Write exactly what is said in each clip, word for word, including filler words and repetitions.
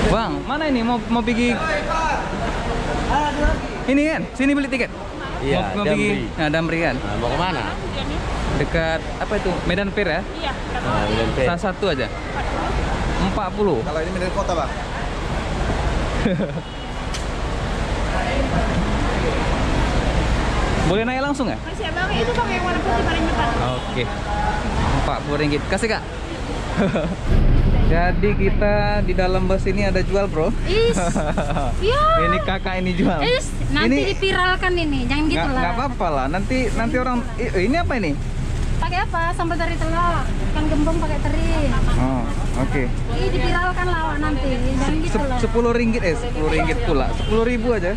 Bang, mana ini mau mau pergi? Ini kan, sini beli tiket. Iya, mau, mau Damri. pergi, nah Damri kan. Nah, mau kemana? Dekat apa itu? Medan Fair ya? Iya, Nah, Medan Fair. Salah satu aja. empat puluh. Kalau ini Medan Kota, Bang. Boleh naik langsung ya? masih abang itu bang yang warna putih paling depan. Oke. empat puluh ringgit. Kasih, Kak. Jadi kita di dalam bus ini ada jual, Bro. Is, ya. Ini kakak ini jual. Is, nanti Ini- dipiralkan ini, jangan gitu Nggak lah. nggak apa-apa lah. Nanti nanti orang I- ini apa ini? Pakai apa? Sambal teri telur, ikan gembong pakai teri. Oh, oke. Ini dipiralkan lawak nanti, jangan gitu lah. Sepuluh ringgit eh, sepuluh ringgit pula. Sepuluh ribu aja.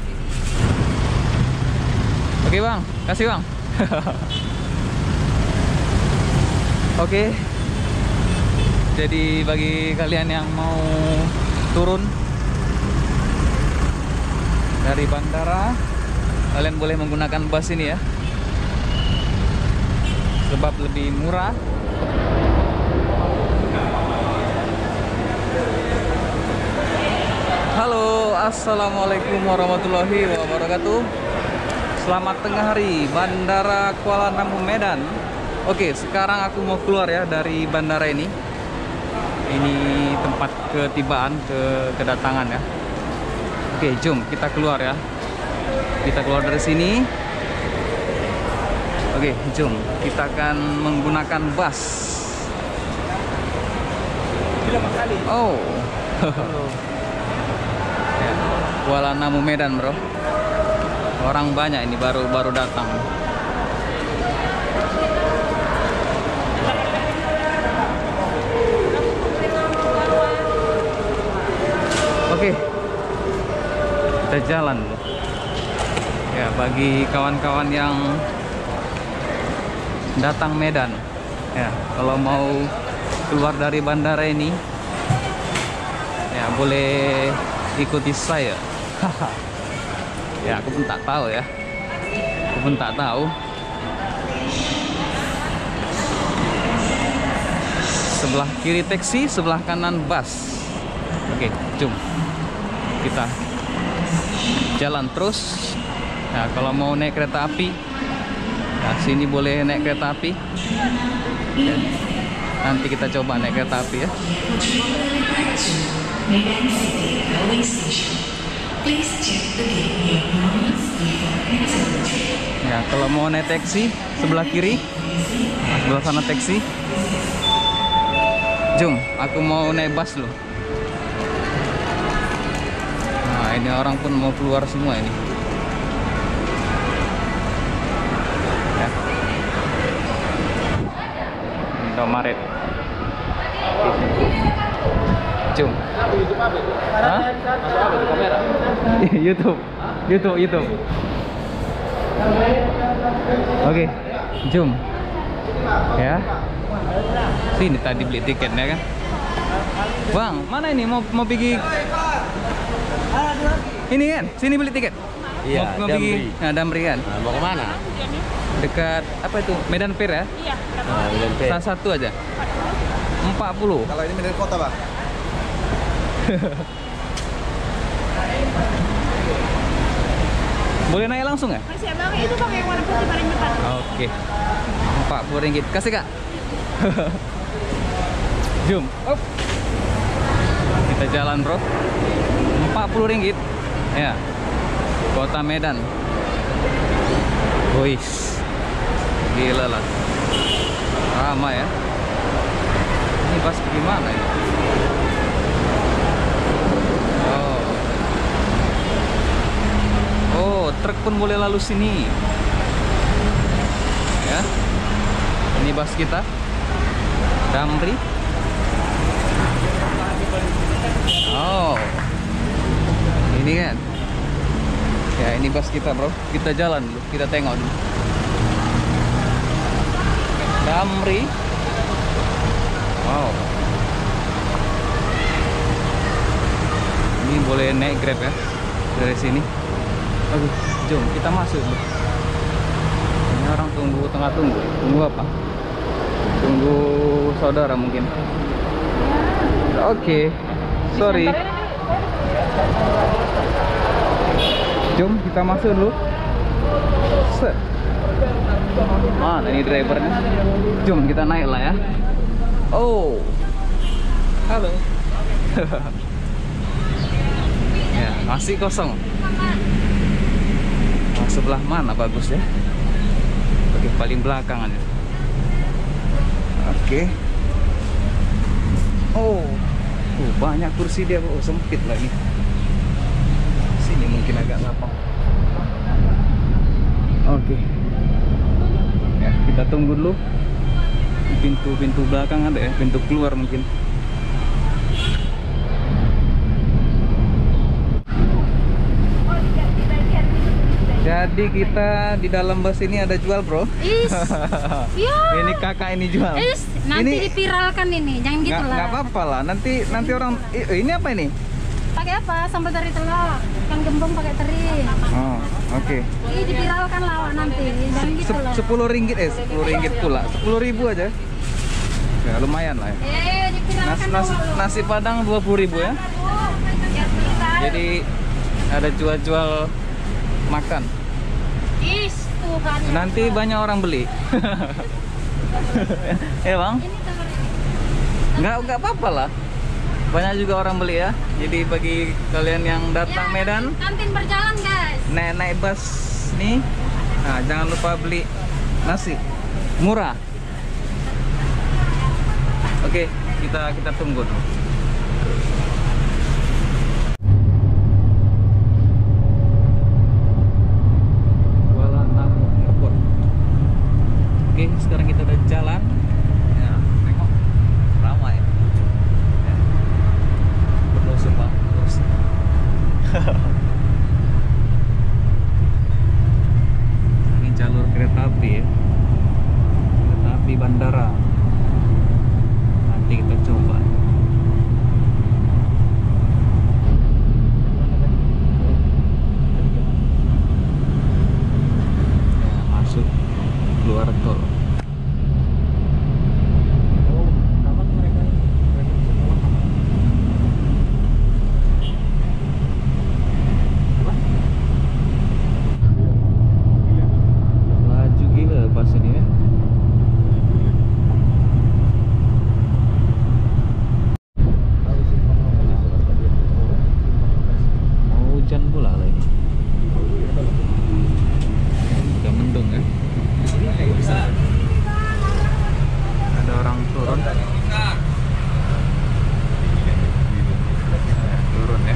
Oke bang, kasih bang. Oke. Jadi bagi kalian yang mau turun dari bandara, kalian boleh menggunakan bus ini ya, sebab lebih murah. Halo, assalamualaikum warahmatullahi wabarakatuh. Selamat tengah hari, Bandara Kuala Namu Medan. Oke, sekarang aku mau keluar ya dari bandara ini. Ini tempat ketibaan, ke kedatangan ya. Oke, jom kita keluar ya. Kita keluar dari sini. Oke, jom kita akan menggunakan bus. Oh. Ya, Kuala Namu Medan, Bro. Orang banyak ini, baru baru datang. Oke, kita jalan. Ya, bagi kawan-kawan yang datang Medan, ya, kalau mau keluar dari bandara ini, ya boleh ikuti saya. Ya, aku pun tak tahu ya. Aku pun tak tahu. Sebelah kiri taksi, sebelah kanan bus. Oke, jom kita jalan terus. Nah, kalau mau naik kereta api, nah sini boleh naik kereta api. Ya. Nanti kita coba naik kereta api ya. Medan City Railway Station. Please check the gate near Prominence before entering. Ya, kalau mau naik taksi sebelah kiri, nah, sebelah sana taksi. Jom, aku mau naik bus loh. Nah, ini orang pun mau keluar semua ini. Ya. Indomaret. Jom. Hah? YouTube, YouTube, YouTube. Oke, jom. Ya. Sini tadi beli tiketnya kan. Bang, mana ini mau mau pergi? Ini kan, sini beli tiket. Iya, mau, mau Damri. pergi. Nah, Damri kan. Nah, mau kemana? Dekat apa itu? Medan Fair ya? Iya, Nah, Medan Fair. Salah satu aja. empat puluh. Kalau ini Medan Kota, Bang. Boleh naik langsung ya? masih abang itu bang yang warna putih paling depan. Oke. empat puluh ringgit. Kasih, Kak. Jom. Op. Kita jalan, Bro. empat puluh ringgit. Ya. Kota Medan. Wis. Gila lah. Ramai ya. Ini bus gimana ya? Oh. Oh, truk pun boleh lalu sini. Ya. Ini bus kita. Damri. Oh. Ini kan. Ya, ini bus kita, Bro. Kita jalan dulu, kita tengok dulu. Damri. Wow. Ini boleh naik Grab ya dari sini. Aduh, jom kita masuk dulu. Ini orang tunggu, tengah tunggu. Tunggu apa? Tunggu saudara mungkin. Oke. Sorry. Jom kita masuk dulu. Set. Mana ini drivernya? Jom kita naik lah ya. Oh, halo. Ya, masih kosong. Oh, sebelah mana bagus ya? Oke, paling belakang aja. Oke. Oh, uh, banyak kursi dia. Oh, sempit lah ini. Sini mungkin agak lapang. Oke. Ya, kita tunggu dulu. Pintu-pintu belakang ada ya, pintu keluar mungkin. Jadi kita di dalam bus ini ada jual, bro. Is. Ya. Ini kakak ini jual. Is, nanti ini dipiralkan ini. Jangan gitu lah. nggak apa-apa lah. Nanti nanti orang eh, ini apa ini? Pakai apa? Sambal teri telur. Ikan gembong pakai teri. Oh, oke. Okay. Ini dipiralkan lawak nanti. Jangan gitu lah. Sepuluh ringgit eh, sepuluh ringgit pula. Sepuluh ribu aja. Ya lumayan lah ya. Eh, dipiralkan Nasi, nasi, nasi padang dua puluh ribu ya. Jadi ada jual-jual makan. Is, Tuhan. Nanti banyak orang beli. Ya bang? Nggak nggak apa-apa lah. Banyak juga orang beli ya. Jadi bagi kalian yang datang Ya, Medan, kantin berjalan guys. naik naik bus nih, nah jangan lupa beli nasi murah. Oke, kita kita tunggu dulu. Kuala Namu Airport. Oke, sekarang kita udah jalan. Ya, tengok ramai. Ya. Penuh semua kursi. Ini jalur kereta api ya. Kereta api bandara. Nanti kita coba. Ya, masuk keluar tol. Laju gila pas ini ya. Mau hujan pula lah ini. Udah mendung ya. Ada orang turun. Turun ya.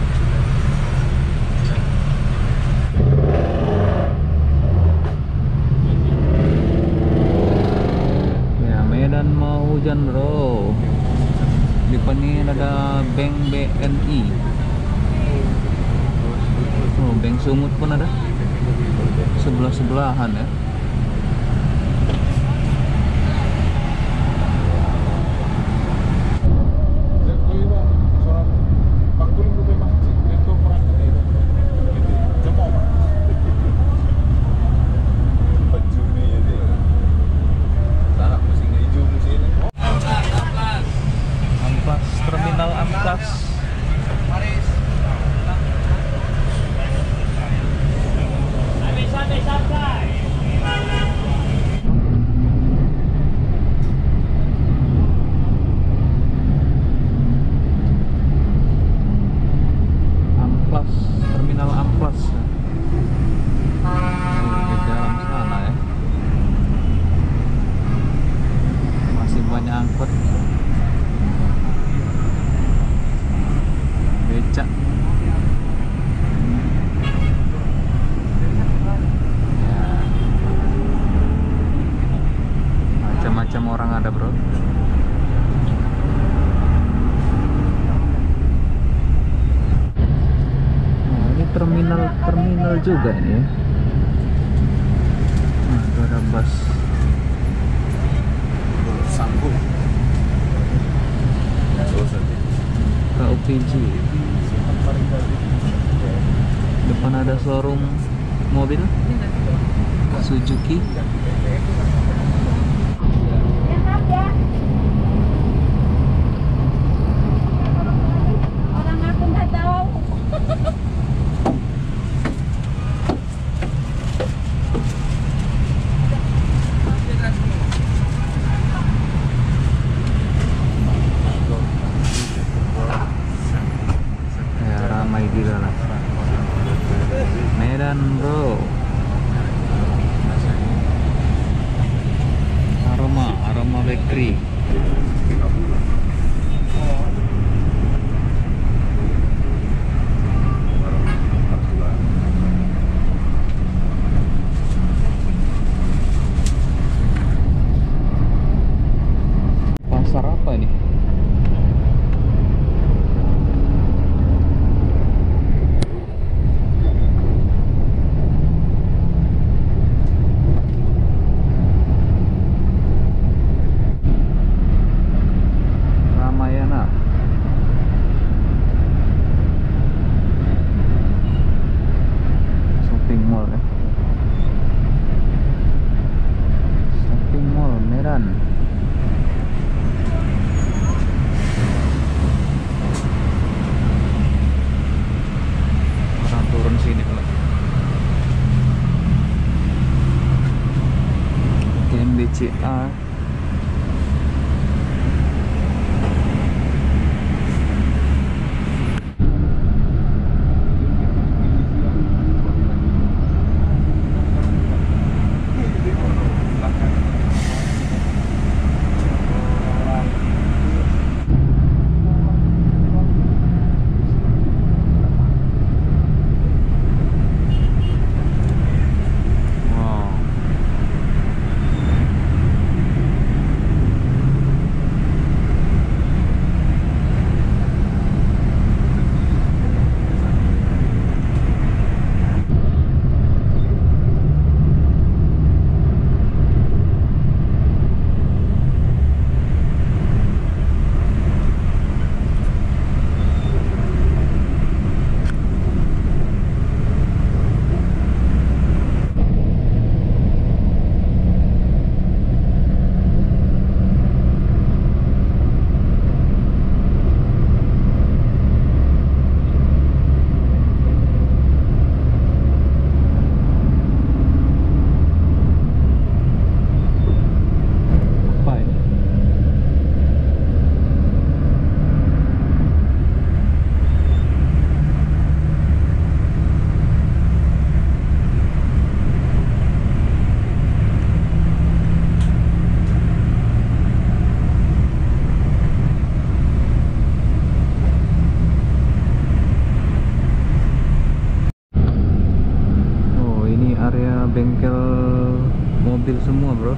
Ya, Medan mau hujan, bro. Di depan ini ada Bank B N I. Oh, Bank Sumut pun ada. Sebelah-sebelahan ya. Amplas, terminal Amplas. Amplas, terminal Amplas. Di dalam sana ya. Masih banyak angkot. Becak. Ya. Macam-macam orang ada, bro. Nah, ini terminal terminal juga ini ya. Nah, itu ada bus. Sanggup. K O P G. Depan ada showroom mobil Suzuki. Orang aku mobil semua, bro.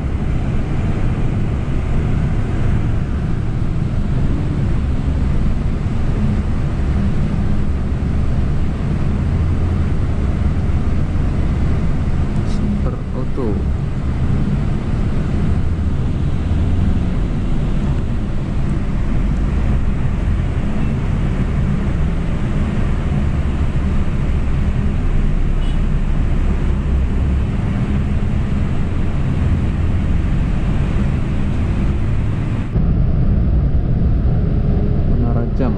Super auto. Jam.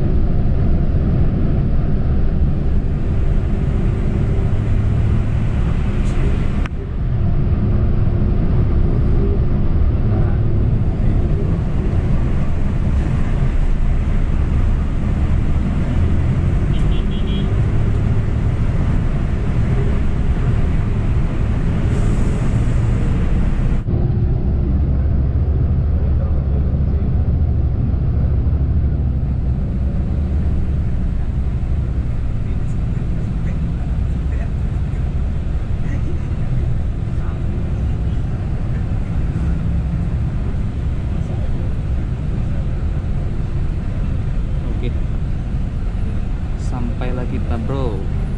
Sampailah kita, bro,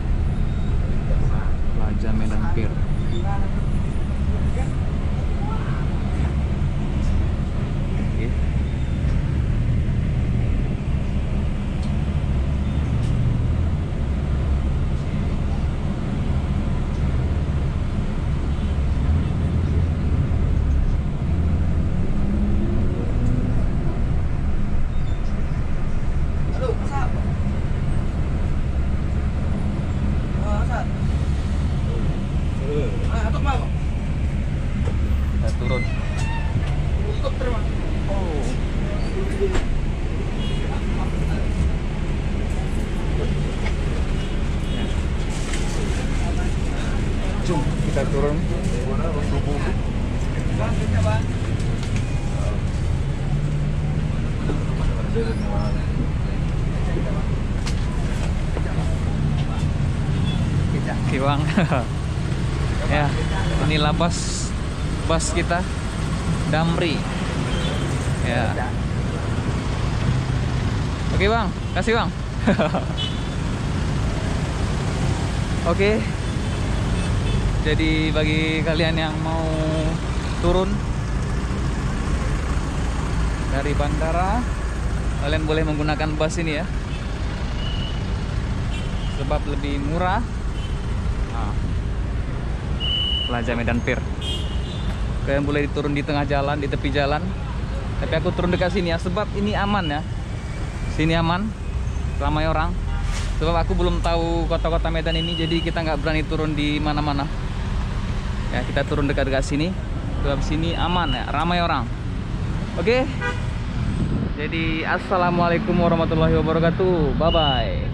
Plaza Medan Pier. Oke. Kita turun. Oh. Jom kita turun. Oke, Bang. Ya, inilah bus bus kita, Damri. Ya. Oke, Bang, kasih, Bang. Oke. Jadi bagi kalian yang mau turun dari bandara, kalian boleh menggunakan bus ini ya, sebab lebih murah. Nah, Plaza Medan Pier. Kalian boleh turun di tengah jalan, di tepi jalan. Tapi aku turun dekat sini ya, sebab ini aman ya. Sini aman, ramai orang. Sebab aku belum tahu kota-kota Medan ini, jadi kita nggak berani turun di mana-mana. Ya, kita turun dekat-dekat sini. Sebab sini aman ya, ramai orang. Oke. Jadi assalamualaikum warahmatullahi wabarakatuh. Bye bye.